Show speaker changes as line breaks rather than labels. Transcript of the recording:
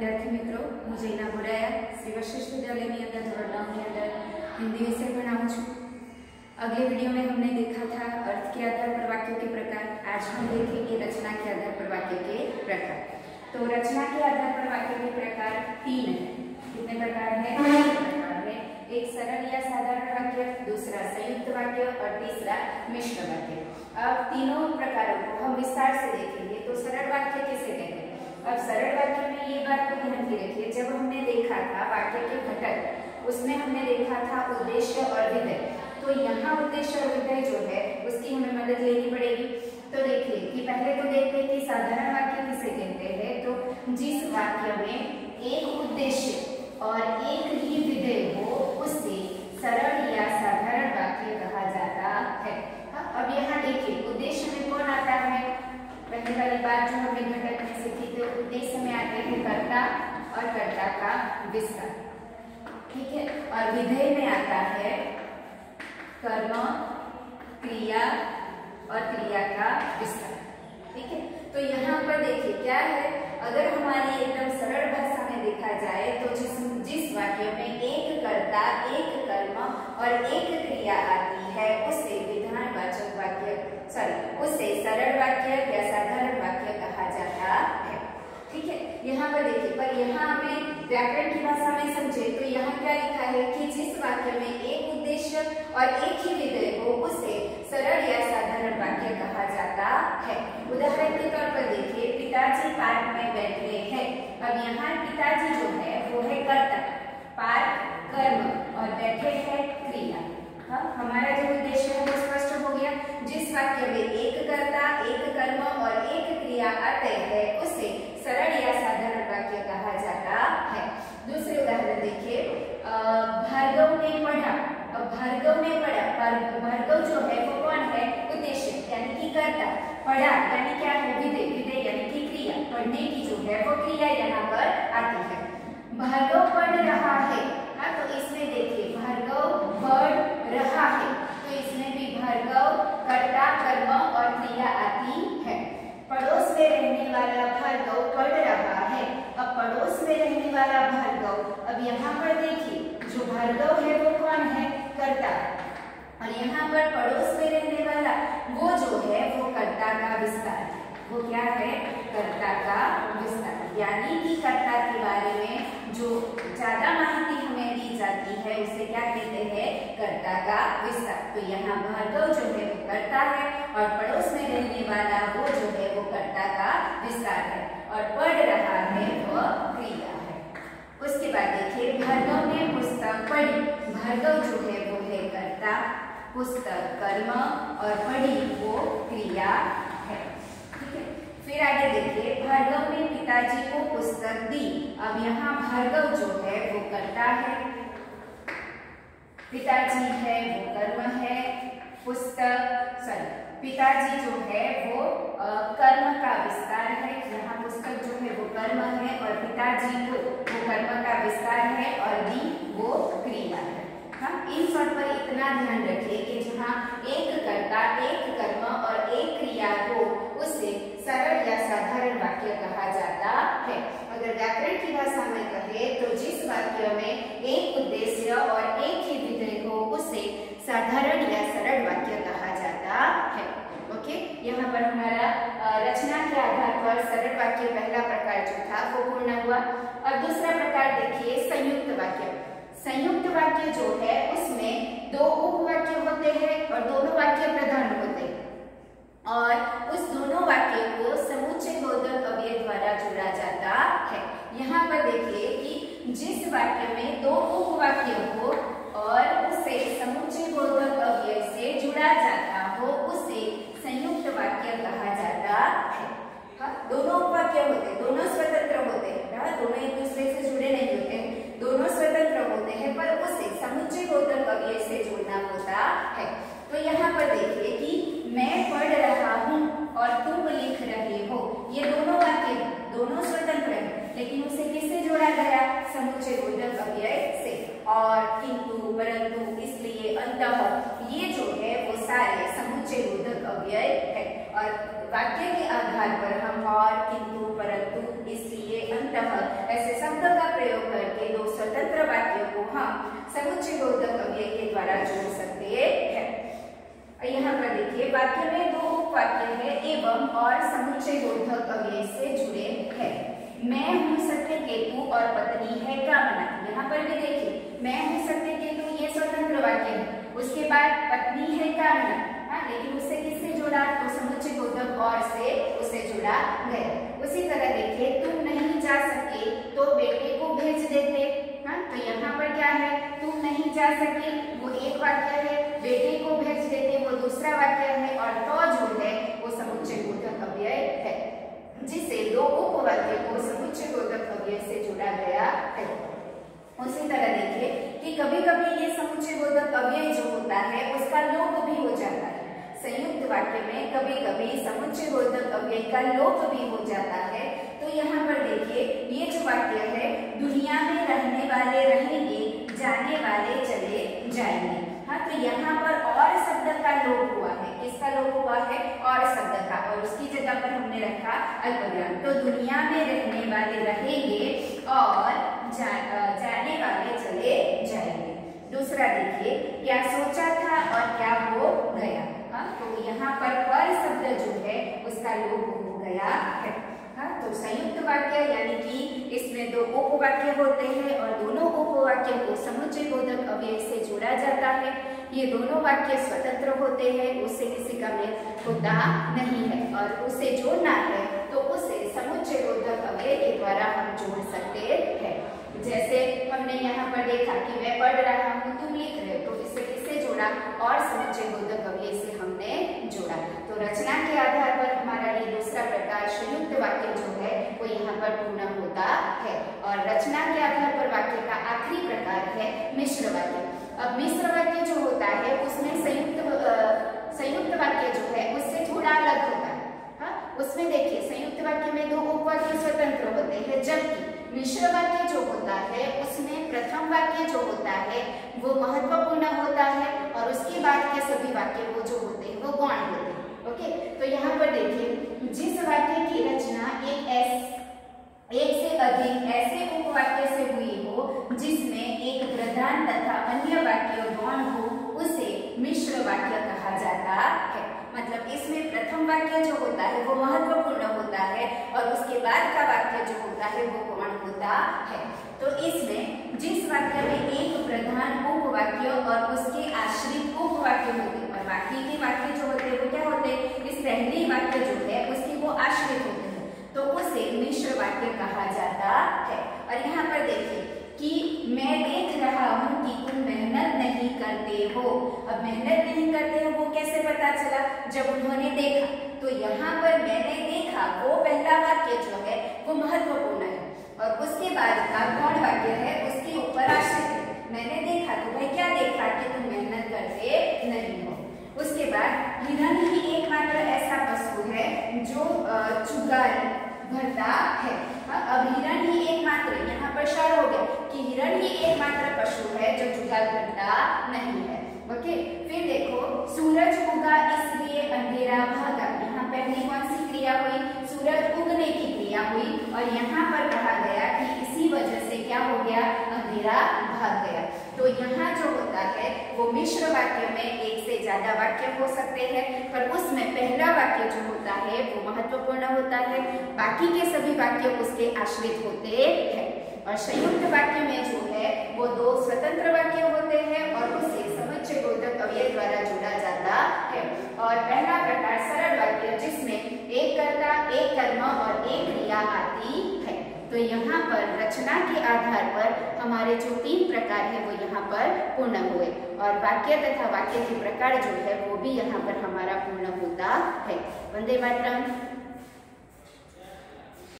विद्यार्थी मित्रों, હું જૈના બોરાયા શ્રી વશિષ્ઠ विद्यालयની અંદર ધોરણ 9 ની અંદર हिंदी विषय भणाऊं છું। अगले वीडियो में हमने देखा था अर्थ के आधार पर वाक्यों के प्रकार। आज हम देखेंगे रचना के आधार पर वाक्य के प्रकार। तो रचना के आधार पर वाक्य के प्रकार 3 है। कितने प्रकार है? 3 प्रकार है। एक सरल या साधारण वाक्य, दूसरा संयुक्त वाक्य और तीसरा मिश्र वाक्य। अब तीनों प्रकारों को हम विस्तार से देखेंगे। तो सरल वाक्य किसे कहते हैं? अब सरल वाक्य में ये बात को ध्यान की रखिए, जब हमने देखा था वाक्य के घटक, उसमें हमने देखा था उद्देश्य और विधेय। तो यहाँ उद्देश्य और विधेय जो है उसकी हमें मदद लेनी पड़ेगी। तो देखिए कि पहले तो देखते हैं कि साधारण वाक्य किसे कहते हैं। तो जिस वाक्य में एक उद्देश्य और एक ही विधेय हो उसे सरल या साधारण वाक्य कहा जाता है। अब यहाँ देखिए उद्देश्य में कौन आता है? पहली वाली बात जो हमने घटक में सीखी थी, उद्देश्य में आते हैं कर्ता और कर्ता का विस्तार, ठीक है। और विधेय में आता है कर्म, क्रिया और क्रिया का विस्तार, ठीक है। तो यहाँ पर देखिए क्या है, अगर हमारी एकदम सरल भाषा में देखा जाए तो जिस वाक्य में एक कर्ता, एक कर्म और एक क्रिया आती है उसे विधानवाचक वाक्य उसे सरल वाक्य या साधारण वाक्य कहा जाता है, ठीक है। यहाँ पर देखिए, पर यहाँ हमें व्याकरण की भाषा में समझे तो यहाँ क्या लिखा है कि जिस वाक्य में एक उद्देश्य और एक ही विधेय हो उसे सरल या साधारण वाक्य कहा जाता है। उदाहरण के तौर पर देखिए, पिताजी पार्क में बैठे हैं। अब यहाँ पिताजी जो है वो है कर्ता, पार्क कर्म और बैठे हैं क्रिया। हमारा जो उद्देश्य है वो स्पष्ट हो गया। जिस वाक्य में एक कर्ता, एक कर्म और एक क्रिया आते हैं उसे सरल या साधारण वाक्य कहा जाता है। दूसरे उदाहरण देखिए, भार्गव ने पढ़ा। अब भार्गव ने पढ़ा, भार्गव जो है वो कौन है? उद्देश्य यानी कि कर्ता, पढ़ा यानी क्या है? विधेय, विधेय यानी कि क्रिया, पढ़ने की जो है वो क्रिया यहाँ पर आती है। भार्गव पढ़ रहा है, हाँ, तो इसमें देखिए भार्गव पढ़ रहा है, तो इसमें भी भार्गव कर्ता, कर्म और क्रिया आती है। पड़ोस में रहने वाला भार्गव पढ़ रहा है। अब पड़ोस में रहने वाला भार्गव, अब यहाँ पर देखिए जो भार्गव है वो कौन है? कर्ता, और यहाँ पर पड़ोस में रहने वाला वो जो है वो कर्ता का विस्तार है। वो क्या है? कर्ता का विस्तार, यानी कि कर्ता के बारे में जो ज्यादा माहिती हमें दी जाती है उसे क्या कहते हैं? कर्ता का विस्तार। तो यहाँ भार्गव जो है वो कर्ता है और पड़ोस में रहने वाला वो जो है वो कर्ता का विस्तार है, और पढ़ रहा है वह क्रिया है। उसके बाद देखिए, भार्गव ने पुस्तक पढ़ी। भार्गव जो है वो है कर्ता, पुस्तक कर्म और पढ़ी वो क्रिया है, ठीक है। फिर आगे देखिए, भार्गव ने पिताजी को पुस्तक दी। अब यहाँ भार्गव जो है वो कर्ता है, पिताजी है वो कर्म है, पिताजी जो है वो कर्म का विस्तार है। यहाँ पुस्तक जो है वो कर्म है और पिताजी को वो कर्म का विस्तार है और दी वो क्रिया है। हाँ, इन सब पर इतना ध्यान रखिए कि जहाँ एक कर्ता, एक कर्म और एक क्रिया हो उसे सरल या साधारण वाक्य कहा जाता है। अगर व्याकरण की भाषा में कहे तो जिस वाक्य में एक उद्देश्य और एक ही विधेय हो उसे साधारण या सरल वाक्य कहा जाता है। ओके, यहाँ पर हमारा रचना के आधार पर सरल वाक्य पहला प्रकार जो था वो पूर्ण हुआ। और दूसरा प्रकार देखिए संयुक्त वाक्य। संयुक्त वाक्य जो है उसमें दो उपवाक्य होते हैं और दोनों वाक्य प्रधान होते हैं, और उस दोनों वाक्य को समुच्चय बोधक अव्यय द्वारा जोड़ा जाता है। यहाँ पर देखिए कि जिस वाक्य में दो उपवाक्य हो और उसे समुच्चय बोधक अव्यय से जुड़ा जाता हो उसे संयुक्त वाक्य कहा जाता है। हाँ, दोनों उपवाक्य होते हैं, दोनों स्वतंत्र होते हैं, हाँ, दोनों एक दूसरे से जुड़े नहीं होते हैं, दोनों स्वतंत्र होते हैं, पर उसे समुच्चय बोधक अव्यय से जोड़ना होता है। तो यहाँ पर देखिए कि मैं पढ़ रहा हूँ और तुम लिख रहे हो, ये दोनों वाक्य दोनों स्वतंत्र हैं, लेकिन उसे किससे जोड़ा गया? समुच्चय बोधक अव्यय से। और, किंतु, परंतु, इसलिए, अंतः, ये जो है वो सारे समुच्चय बोधक अव्यय है। और वाक्य के आधार पर हम और, किंतु, परंतु, इसलिए, अंतः ऐसे हम समुच्चय बोधक अव्यय के द्वारा जोड़ सकते हैं। यहाँ पर देखिए वाक्य में दो उपवाक्य है एवं और समुच्चय बोधक अव्यय से जुड़े हैं। मैं हूँ सत्य केतु और पत्नी है कामना। यहाँ पर भी देखिए मैं हूँ सत्य केतु ये स्वतंत्र वाक्य है, उसके बाद पत्नी है कामना, लेकिन उससे किससे जोड़ा तो समुच्चय बोधक और से उसे जोड़ा गया। उसी तरह देखिए तुम नहीं जा सके तो बेटे को भेज देते। तो यहाँ पर क्या है, तुम नहीं जा सके वो एक वाक्य है, बेटे को भेज देते वो दूसरा वाक्य है, और तो जो है वो समुच्चय बोधक अव्यय है, जिसे दो उपवाक्य को समुच्चय बोधक अव्यय से जोड़ा गया है। उसी तरह देखिए कि कभी कभी ये समुच्चय बोधक अव्यय जो होता है उसका लोप भी हो जाता है। संयुक्त वाक्य में कभी कभी समुच्चय बोधक अव्यय का लोप भी हो जाता है। तो यहाँ पर देखिए ये जो वाक्य है दुनिया में रहने वाले रहेंगे, जाने वाले चले जाएंगे। तो यहाँ पर और शब्द का लोप हुआ है। किसका लोप हुआ है, और शब्द का, और उसकी जगह पर हमने रखा अल्पविराम। तो दुनिया में रहने वाले रहेंगे और जाने वाले चले जाएंगे। दूसरा देखिए क्या सोचा था और क्या हो गया। तो यहाँ पर शब्द जो है उसका लोप हो गया है। तो संयुक्त वाक्य यानी कि इसमें दो उपवाक्य होते हैं और दोनों उपवाक्यों को समुच्चय बोधक अव्यय से जोड़ा जाता है। ये दोनों वाक्य स्वतंत्र होते हैं, उससे किसी का मेल होता नहीं है, और उसे जोड़ना है तो उसे समुच्चय बोधक अव्यय के द्वारा हम जोड़ सकते हैं। जैसे हमने यहाँ पर देखा कि मैं पढ़ रहा हूँ तुम लिख रहे हो, तो इससे किससे जोड़ा, और समुच्चय बोधक अव्यय से हमने जोड़ा। तो रचना के आधार पर हमारा ये दूसरा प्रकार संयुक्त वाक्य जो है वो यहाँ पर पूर्ण होता है, और रचना के आधार पर वाक्य का आखिरी प्रकार है मिश्र वाक्य। अब मिश्र वाक्य जो होता है उसमें संयुक्त वाक्य जो है उससे थोड़ा अलग होता है। उसमें देखिए संयुक्त वाक्य में दो उपवाक्य स्वतंत्र होते हैं, जबकि मिश्र वाक्य जो होता है उसमें प्रथम वाक्य जो होता है वो महत्वपूर्ण होता है, और उसके बाद के सभी वाक्य वो जो होते हैं वो गौण होते हैं। ओके, तो यहाँ पर देखिए जिस वाक्य की रचना एक से अधिक ऐसे उपवाक्य से हुई हो जिसमें एक प्रधान तथा अन्य वाक्य गौण हो उसे मिश्र वाक्य कहा जाता है। मतलब इसमें प्रथम वाक्य जो होता है वो महत्वपूर्ण होता है और उसके बाद का वाक्य जो होता है वो गौण होता है। तो इसमें जिस वाक्य में एक प्रधान उपवाक्य और उसके आश्रित उपवाक्य होते हैं और बाकी के वाक्य जो होते हैं वो क्या होते हैं, इस पहले वाक्य जो है उसके वो आश्रित होते हैं, तो उसे मिश्र वाक्य कहा जाता है। और यहाँ पर देखिए कि मैं देख रहा हूँ कि तुम मेहनत नहीं करते हो। अब मेहनत नहीं करते हो वो कैसे पता चला, जब उन्होंने देखा। तो यहाँ पर मैंने देखा वो पहला वाक्य जो है वो महत्वपूर्ण है, और उसके बाद का गौण वाक्य है उसके ऊपर आश्रित है। मैंने देखा तो भाई क्या देखा कि तुम मेहनत करते नहीं हो। उसके बाद हिरण ही एकमात्र ऐसा पशु है जो चुगाली भरता है। अब हिरण ही एकमात्र, यहाँ पर शर हो गया कि हिरण ही एकमात्र पशु है जो चुगाल भरता नहीं है। ओके, फिर देखो सूरज उगा इसलिए अंधेरा भागा। यहाँ पहली कौन सी क्रिया हुई, सूरज उगने की क्रिया हुई, और यहाँ पर कहा गया कि इसी वजह से क्या हो गया, अंधेरा भाग गया। तो यहाँ जो होता है वो मिश्र वाक्य में एक से ज्यादा वाक्य हो सकते हैं, पर उसमें पहला वाक्य जो होता है वो महत्वपूर्ण होता है, बाकी के सभी वाक्य उसके आश्रित होते हैं। और संयुक्त वाक्य में जो है वो दो स्वतंत्र वाक्य होते हैं और उसे समुच्चय बोधक अव्यय द्वारा जोड़ा जाता है। और पहला प्रकार सरल वाक्य जिसमें एक कर्ता, एक कर्म और एक क्रिया आती है। तो यहाँ पर रचना के आधार पर हमारे जो तीन प्रकार है वो यहाँ पर पूर्ण हुए, और वाक्य तथा वाक्य के प्रकार जो है वो भी यहाँ पर हमारा पूर्ण होता है। वंदे मातरम।